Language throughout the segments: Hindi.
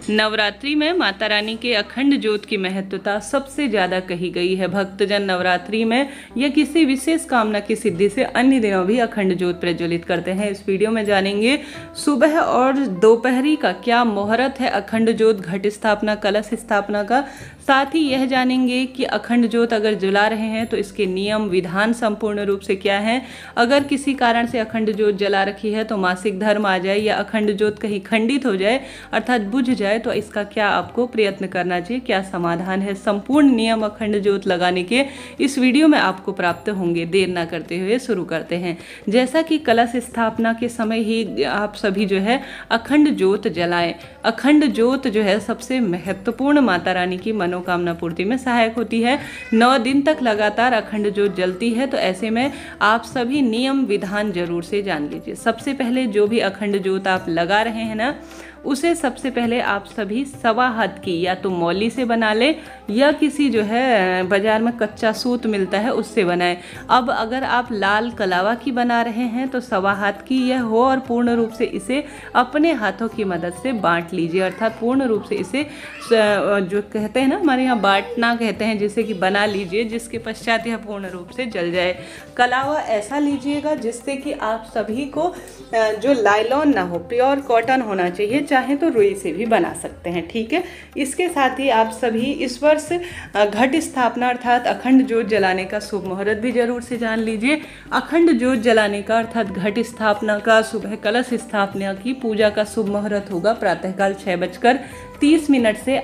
नवरात्रि में माता रानी के अखंड ज्योत की महत्वता सबसे ज्यादा कही गई है। भक्तजन नवरात्रि में या किसी विशेष कामना की सिद्धि से अन्य दिनों भी अखंड ज्योत प्रज्वलित करते हैं। इस वीडियो में जानेंगे सुबह और दोपहरी का क्या मुहूर्त है अखंड ज्योत घट स्थापना कलश स्थापना का। साथ ही यह जानेंगे कि अखंड ज्योत अगर जला रहे हैं तो इसके नियम विधान संपूर्ण रूप से क्या है। अगर किसी कारण से अखंड ज्योत जला रखी है तो मासिक धर्म आ जाए या अखंड ज्योत कहीं खंडित हो जाए अर्थात बुझ जाए तो इसका क्या आपको प्रयत्न करना चाहिए, क्या समाधान है। संपूर्ण नियम अखंड ज्योत लगाने के इस वीडियो में आपको प्राप्त होंगे। देर ना करते हुए शुरू करते हैं। जैसा कि कलश स्थापना के समय ही आप सभी जो है अखंड ज्योत जलाएं। अखंड ज्योत जो है सबसे महत्वपूर्ण माता रानी की मनोकामना पूर्ति में सहायक होती है। 9 दिन तक लगातार अखंड ज्योत जलती है, तो ऐसे में आप सभी नियम विधान जरूर से जान लीजिए। सबसे पहले जो भी अखंड ज्योत आप लगा रहे हैं ना, उसे सबसे पहले आप सभी सवा हाथ की या तो मौली से बना ले या किसी जो है बाजार में कच्चा सूत मिलता है उससे बनाएं। अब अगर आप लाल कलावा की बना रहे हैं तो सवा हाथ की यह हो और पूर्ण रूप से इसे अपने हाथों की मदद से बांट लीजिए। अर्थात पूर्ण रूप से इसे जो कहते हैं ना, हमारे यहाँ बांटना कहते हैं, जिसे कि बना लीजिए, जिसके पश्चात यह पूर्ण रूप से जल जाए। कलावा ऐसा लीजिएगा जिससे कि आप सभी को जो लाइलॉन ना हो, प्योर कॉटन होना चाहिए, चाहे तो रुई से भी बना सकते हैं। ठीक है। इसके साथ ही आप सभी इस वर्ष घट स्थापना अर्थात अखंड ज्योत जलाने का शुभ मुहूर्त भी जरूर से जान लीजिए। अखंड ज्योत जलाने का अर्थात घट स्थापना का, सुबह कलश स्थापना की पूजा का शुभ मुहूर्त होगा प्रातःकाल 6:30 से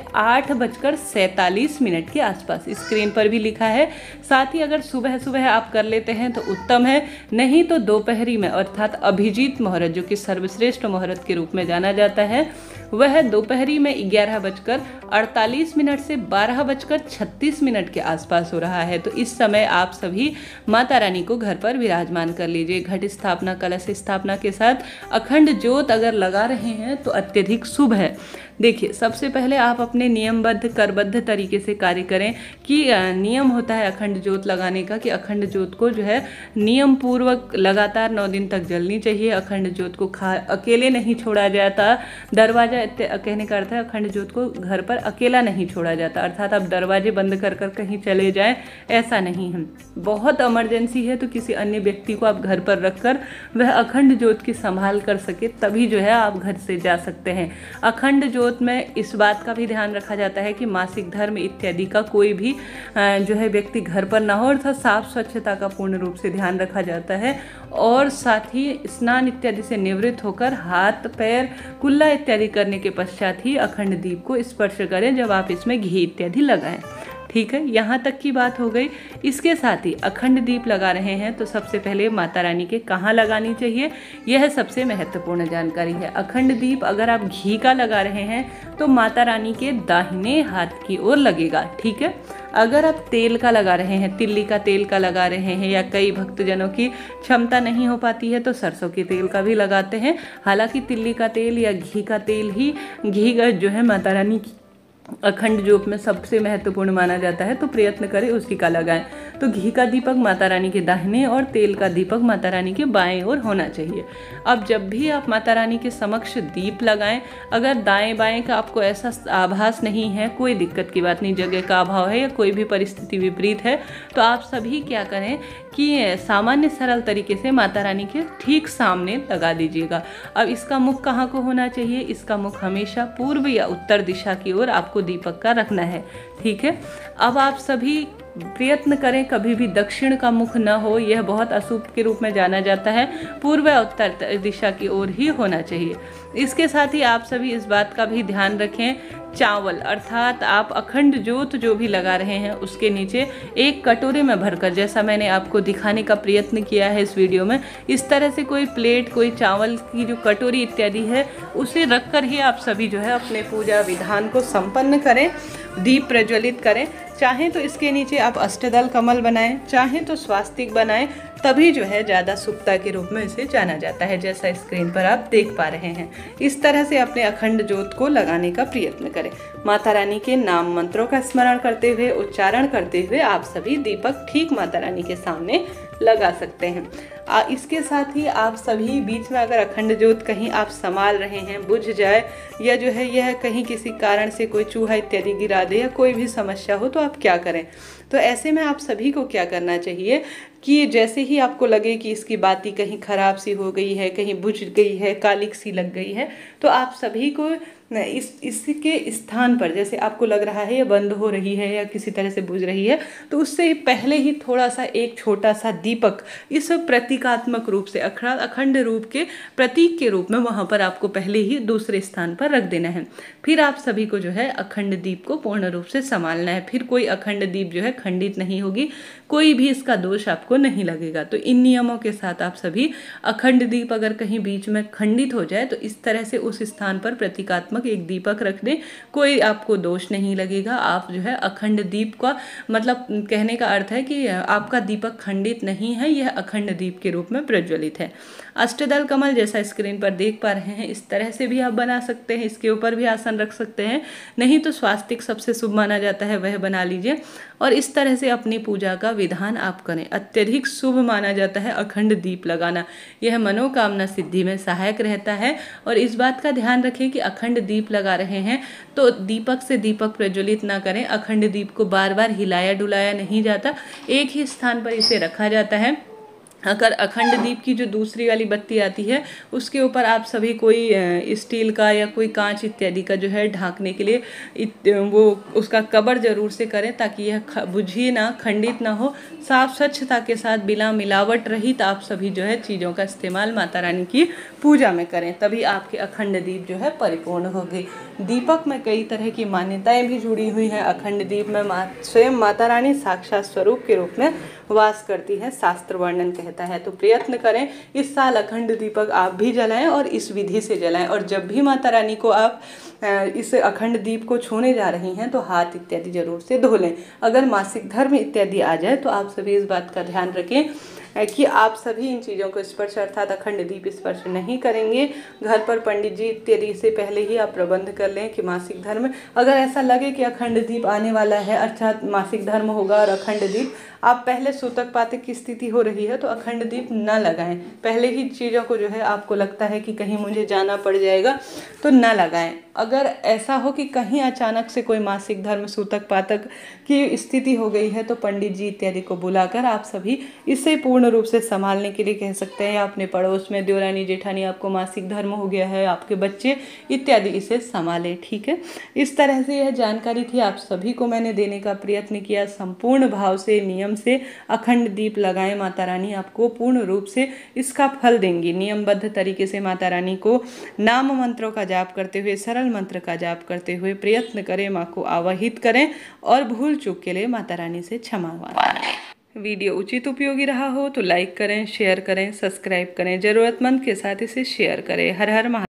8:47 के आसपास। स्क्रीन पर भी लिखा है। साथ ही अगर सुबह सुबह आप कर लेते हैं तो उत्तम है, नहीं तो दोपहरी में अर्थात अभिजीत मुहूर्त जो कि सर्वश्रेष्ठ मुहूर्त के रूप में जाना जाता है, वह दोपहरी में 11:48 से 12:36 के आसपास हो रहा है। तो इस समय आप सभी माता रानी को घर पर विराजमान कर लीजिए। घट स्थापना कलश स्थापना के साथ अखंड ज्योत अगर लगा रहे हैं तो अत्यधिक शुभ है। देखिए, सबसे पहले आप अपने नियमबद्ध करबद्ध तरीके से कार्य करें कि नियम होता है अखंड ज्योत लगाने का कि अखंड ज्योत को जो है नियम पूर्वक लगातार 9 दिन तक जलनी चाहिए। अखंड ज्योत को अकेले नहीं छोड़ा जाता। दरवाजा कहने का अर्थ है अखंड ज्योत को घर पर अकेला नहीं छोड़ा जाता, अर्थात आप दरवाजे बंद कर कर कहीं चले जाएं, ऐसा नहीं है। बहुत इमरजेंसी है तो किसी अन्य व्यक्ति को आप घर पर रखकर वह अखंड ज्योत की संभाल कर सके, तभी जो है आप घर से जा सकते हैं। अखंड ज्योत में इस बात का भी ध्यान रखा जाता है कि मासिक धर्म इत्यादि का कोई भी जो है व्यक्ति घर पर ना हो, अर्थात साफ स्वच्छता का पूर्ण रूप से ध्यान रखा जाता है। और साथ ही स्नान इत्यादि से निवृत्त होकर हाथ पैर कुल्ला इत्यादि करने के पश्चात ही अखंड दीप को स्पर्श करें जब आप इसमें घी इत्यादि लगाएं। ठीक है, यहाँ तक की बात हो गई। इसके साथ ही अखंड दीप लगा रहे हैं तो सबसे पहले माता रानी के कहाँ लगानी चाहिए, यह सबसे महत्वपूर्ण जानकारी है। अखंड दीप अगर आप घी का लगा रहे हैं तो माता रानी के दाहिने हाथ की ओर लगेगा। ठीक है। अगर आप तेल का लगा रहे हैं, तिल्ली का तेल का लगा रहे हैं, या कई भक्तजनों की क्षमता नहीं हो पाती है तो सरसों के तेल का भी लगाते हैं। हालांकि तिल्ली का तेल या घी का तेल ही, घी का जो है माता रानी की अखंड ज्योत में सबसे महत्वपूर्ण माना जाता है, तो प्रयत्न करें उसी का लगाएं। तो घी का दीपक माता रानी के दाहिने और तेल का दीपक माता रानी के बाएं ओर होना चाहिए। अब जब भी आप माता रानी के समक्ष दीप लगाएं, अगर दाएं बाएं का आपको ऐसा आभास नहीं है, कोई दिक्कत की बात नहीं, जगह का अभाव है या कोई भी परिस्थिति विपरीत है, तो आप सभी क्या करें कि सामान्य सरल तरीके से माता रानी के ठीक सामने लगा दीजिएगा। अब इसका मुख कहाँ को होना चाहिए, इसका मुख हमेशा पूर्व या उत्तर दिशा की ओर आपको दीपक का रखना है। ठीक है। अब आप सभी प्रयत्न करें कभी भी दक्षिण का मुख न हो, यह बहुत अशुभ के रूप में जाना जाता है। पूर्व या उत्तर दिशा की ओर ही होना चाहिए। इसके साथ ही आप सभी इस बात का भी ध्यान रखें, चावल अर्थात आप अखंड ज्योत जो भी लगा रहे हैं उसके नीचे एक कटोरे में भरकर, जैसा मैंने आपको दिखाने का प्रयत्न किया है इस वीडियो में, इस तरह से कोई प्लेट, कोई चावल की जो कटोरी इत्यादि है उसे रखकर ही आप सभी जो है अपने पूजा विधान को संपन्न करें, दीप प्रज्वलित करें। चाहें तो इसके नीचे आप अष्टदल कमल बनाएं, चाहें तो स्वास्तिक बनाएं, तभी जो है ज़्यादा शुभता के रूप में इसे जाना जाता है, जैसा स्क्रीन पर आप देख पा रहे हैं। इस तरह से अपने अखंड ज्योत को लगाने का प्रयत्न करें। माता रानी के नाम मंत्रों का स्मरण करते हुए, उच्चारण करते हुए आप सभी दीपक ठीक माता रानी के सामने लगा सकते हैं। इसके साथ ही आप सभी बीच में अगर अखंड ज्योत कहीं आप संभाल रहे हैं, बुझ जाए, या जो है यह कहीं किसी कारण से कोई चूहा इत्यादि गिरा दे या कोई भी समस्या हो, तो आप क्या करें। तो ऐसे में आप सभी को क्या करना चाहिए कि जैसे ही आपको लगे कि इसकी बाती कहीं ख़राब सी हो गई है, कहीं बुझ गई है, कालिक सी लग गई है, तो आप सभी को इसके स्थान पर, जैसे आपको लग रहा है ये बंद हो रही है या किसी तरह से बुझ रही है, तो उससे पहले ही थोड़ा सा एक छोटा सा दीपक इस प्रतीकात्मक रूप से अखंड रूप के प्रतीक के रूप में वहाँ पर आपको पहले ही दूसरे स्थान पर रख देना है। फिर आप सभी को जो है अखंड दीप को पूर्ण रूप से संभालना है। फिर कोई अखंड दीप जो है खंडित नहीं होगी, कोई भी इसका दोष आपको नहीं लगेगा। तो इन नियमों के साथ आप सभी अखंड दीप अगर कहीं बीच में खंडित हो जाए तो इस तरह से उस स्थान पर प्रतीकात्मक एक दीपक रख दें, कोई आपको दोष नहीं लगेगा। आप जो है अखंड दीप का मतलब कहने का अर्थ है कि आपका दीपक खंडित नहीं है, यह अखंड दीप के रूप में प्रज्वलित है। अष्टदल कमल जैसा स्क्रीन पर देख पा रहे हैं, इस तरह से भी आप बना सकते हैं, इसके ऊपर भी आसन रख सकते हैं, नहीं तो स्वास्तिक सबसे शुभ माना जाता है वह बना लीजिए और इस तरह से अपनी पूजा का विधान आप करें। अत्यधिक शुभ माना जाता है अखंड दीप लगाना, यह मनोकामना सिद्धि में सहायक रहता है। और इस बात का ध्यान रखें कि अखंड दीप लगा रहे हैं तो दीपक से दीपक प्रज्वलित ना करें। अखंड दीप को बार बार हिलाया डुलाया नहीं जाता, एक ही स्थान पर इसे रखा जाता है। अगर अखंड दीप की जो दूसरी वाली बत्ती आती है उसके ऊपर आप सभी कोई स्टील का या कोई कांच इत्यादि का जो है ढांकने के लिए वो उसका कवर जरूर से करें, ताकि यह बुझे ना, खंडित ना हो, साफ स्वच्छता के साथ बिना मिलावट रहित आप सभी जो है चीज़ों का इस्तेमाल माता रानी की पूजा में करें, तभी आपके अखंड दीप जो है परिपूर्ण होगी। दीपक में कई तरह की मान्यताएं भी जुड़ी हुई हैं। अखंड दीप में स्वयं माता रानी साक्षात स्वरूप के रूप में वास करती है, शास्त्र वर्णन कहता है। तो प्रयत्न करें इस साल अखंड दीपक आप भी जलाएं और इस विधि से जलाएं। और जब भी माता रानी को आप इस अखंड दीप को छूने जा रही हैं तो हाथ इत्यादि जरूर से धो लें। अगर मासिक धर्म इत्यादि आ जाए तो आप सभी इस बात का ध्यान रखें कि आप सभी इन चीज़ों को स्पर्श अर्थात अखंड दीप स्पर्श नहीं करेंगे। घर पर पंडित जी इत्यादि से पहले ही आप प्रबंध कर लें कि मासिक धर्म, अगर ऐसा लगे कि अखंड दीप आने वाला है अर्थात मासिक धर्म होगा और अखंड दीप आप पहले सूतक पातक की स्थिति हो रही है तो अखंड दीप न लगाएं। पहले ही चीज़ों को जो है आपको लगता है कि कहीं मुझे जाना पड़ जाएगा तो न लगाएं। अगर ऐसा हो कि कहीं अचानक से कोई मासिक धर्म सूतक पातक की स्थिति हो गई है तो पंडित जी इत्यादि को बुलाकर आप सभी इसे पूर्ण रूप से संभालने के लिए कह सकते हैं। अपने पड़ोस में देवरानी जेठानी आपको मासिक धर्म हो गया है, आपके बच्चे इत्यादि इसे संभालें, ठीक है। इस तरह से यह जानकारी थी आप सभी को मैंने देने का प्रयत्न किया। संपूर्ण भाव से नियम से अखंड दीप लगाएं, माता रानी आपको पूर्ण रूप से इसका फल देंगी। नियमबद्ध तरीके से माता रानी को नाम मंत्रों का जाप करते हुए, सरल मंत्र का जाप करते हुए प्रयत्न करें, माँ को आवाहित करें और भूल चूक के लिए माता रानी से क्षमा मांगें। वीडियो उचित उपयोगी रहा हो तो लाइक करें, शेयर करें, सब्सक्राइब करें, जरूरतमंद के साथ इसे शेयर करें। हर हर महादेव।